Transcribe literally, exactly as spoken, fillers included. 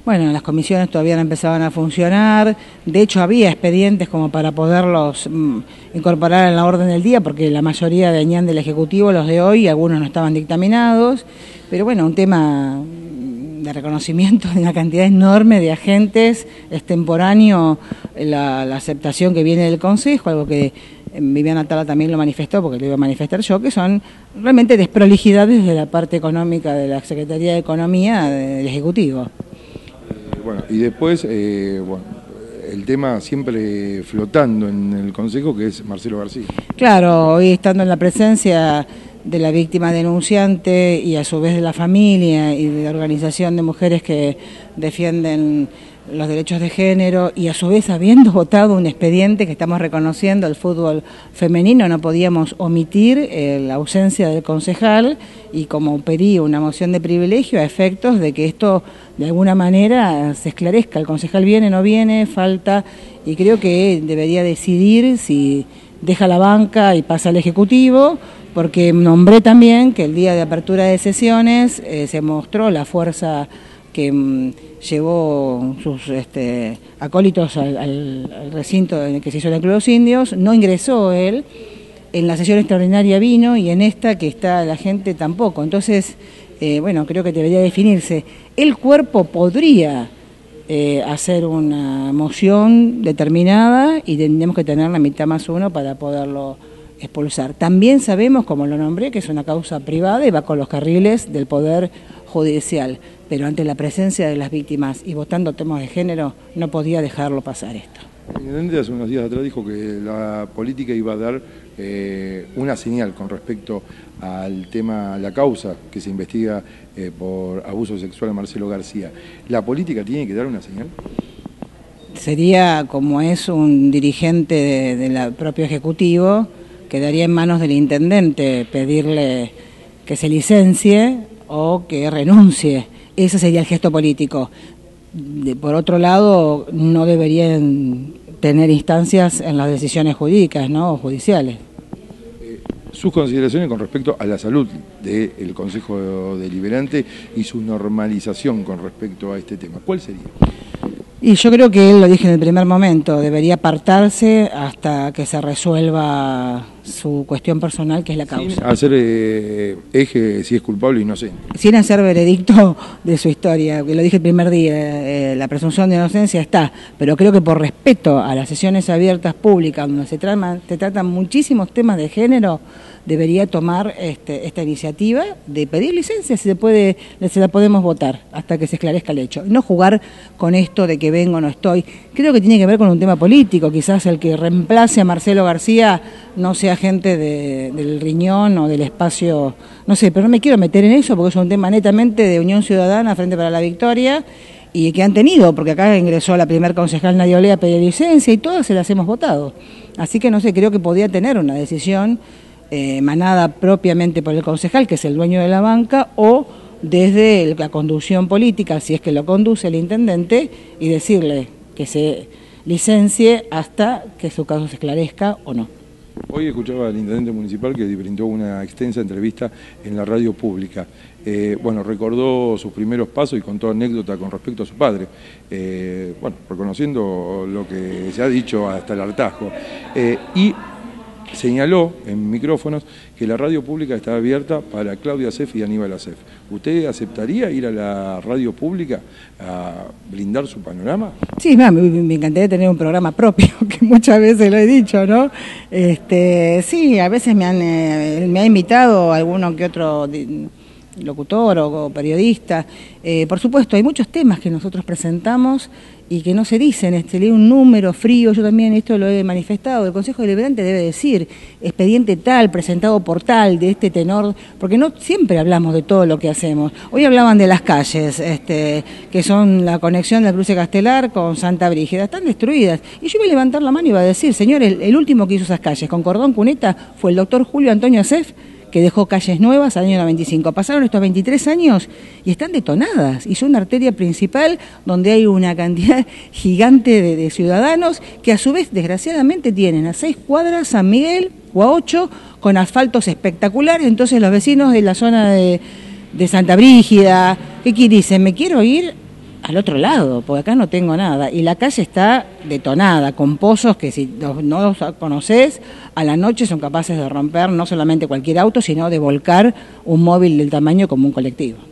Bueno, las comisiones todavía no empezaban a funcionar, de hecho había expedientes como para poderlos mm, incorporar en la orden del día, porque la mayoría venían del Ejecutivo, los de hoy, algunos no estaban dictaminados, pero bueno, un tema de reconocimiento de una cantidad enorme de agentes, extemporáneo la, la aceptación que viene del Consejo, algo que Viviana Tala también lo manifestó, porque lo iba a manifestar yo, que son realmente desprolijidades de la parte económica de la Secretaría de Economía del Ejecutivo. Bueno, y después, eh, bueno, el tema siempre flotando en el Consejo, que es Marcelo García. Claro, hoy estando en la presencia de la víctima denunciante y a su vez de la familia y de la organización de mujeres que defienden los derechos de género y a su vez habiendo votado un expediente que estamos reconociendo el fútbol femenino, no podíamos omitir eh, la ausencia del concejal y como pedí una moción de privilegio a efectos de que esto de alguna manera se esclarezca. El concejal viene, no viene, falta, y creo que debería decidir si deja la banca y pasa al Ejecutivo, porque nombré también que el día de apertura de sesiones eh, se mostró la fuerza que mm, llevó sus este, acólitos al, al, al recinto en el que se hizo el Club de los Indios, no ingresó él, en la sesión extraordinaria vino y en esta que está la gente tampoco. Entonces, eh, bueno, creo que debería definirse. El cuerpo podría eh, hacer una moción determinada y tendríamos que tener la mitad más uno para poderlo expulsar. También sabemos, como lo nombré, que es una causa privada y va con los carriles del Poder Judicial, pero ante la presencia de las víctimas y votando temas de género, no podía dejarlo pasar esto. El intendente hace unos días atrás dijo que la política iba a dar eh, una señal con respecto al tema, la causa que se investiga eh, por abuso sexual a Marcelo García. ¿La política tiene que dar una señal? Sería, como es un dirigente de, de la propio Ejecutivo, quedaría en manos del intendente pedirle que se licencie o que renuncie. Ese sería el gesto político. De, por otro lado, no deberían tener instancias en las decisiones jurídicas, ¿no? O judiciales. Eh, sus consideraciones con respecto a la salud del Consejo Deliberante y su normalización con respecto a este tema, ¿cuál sería? Y yo creo que él lo dije en el primer momento, debería apartarse hasta que se resuelva su cuestión personal, que es la causa. Sin hacer eh, eje si es culpable o inocente. Sin hacer veredicto de su historia, que lo dije el primer día, eh, la presunción de inocencia está, pero creo que por respeto a las sesiones abiertas públicas, donde se tratan, se tratan muchísimos temas de género, debería tomar este, esta iniciativa de pedir licencia, si se puede, se la podemos votar hasta que se esclarezca el hecho. No jugar con esto de que vengo o no estoy. Creo que tiene que ver con un tema político, quizás el que reemplace a Marcelo García no sea gente de, del riñón o del espacio, no sé, pero no me quiero meter en eso porque es un tema netamente de Unión Ciudadana, Frente para la Victoria, y que han tenido, porque acá ingresó la primer concejal Nadia Olea a pedir licencia y todas se las hemos votado. Así que no sé, creo que podía tener una decisión eh, emanada propiamente por el concejal, que es el dueño de la banca, o desde el, la conducción política, si es que lo conduce el intendente, y decirle que se licencie hasta que su caso se esclarezca o no. Hoy escuchaba al intendente municipal que brindó una extensa entrevista en la radio pública. Eh, bueno, recordó sus primeros pasos y contó anécdota con respecto a su padre. Eh, bueno, reconociendo lo que se ha dicho hasta el hartazgo. Eh, y señaló en micrófonos que la radio pública está abierta para Claudia Asef y Aníbal Asef. ¿Usted aceptaría ir a la radio pública a brindar su panorama? Sí, me, me encantaría tener un programa propio, que muchas veces lo he dicho, ¿no? Este, sí, a veces me han eh, me ha invitado alguno que otro locutor o, o periodista. Eh, por supuesto, hay muchos temas que nosotros presentamos y que no se dicen, este, lee un número frío, yo también esto lo he manifestado, el Consejo Deliberante debe decir expediente tal, presentado por tal, de este tenor, porque no siempre hablamos de todo lo que hacemos. Hoy hablaban de las calles, este, que son la conexión del Cruce Castelar con Santa Brígida, están destruidas, y yo iba a levantar la mano y iba a decir, señor, el, el último que hizo esas calles con cordón cuneta fue el doctor Julio Antonio Asef, que dejó calles nuevas al año noventa y cinco. Pasaron estos veintitrés años y están detonadas. Y son una arteria principal donde hay una cantidad gigante de, de ciudadanos que a su vez, desgraciadamente, tienen a seis cuadras San Miguel o a ocho con asfaltos espectaculares. Entonces los vecinos de la zona de, de Santa Brígida, ¿qué dicen? Me quiero ir al otro lado, porque acá no tengo nada. Y la calle está detonada, con pozos que si los, no los conocés, a la noche son capaces de romper no solamente cualquier auto, sino de volcar un móvil del tamaño como un colectivo.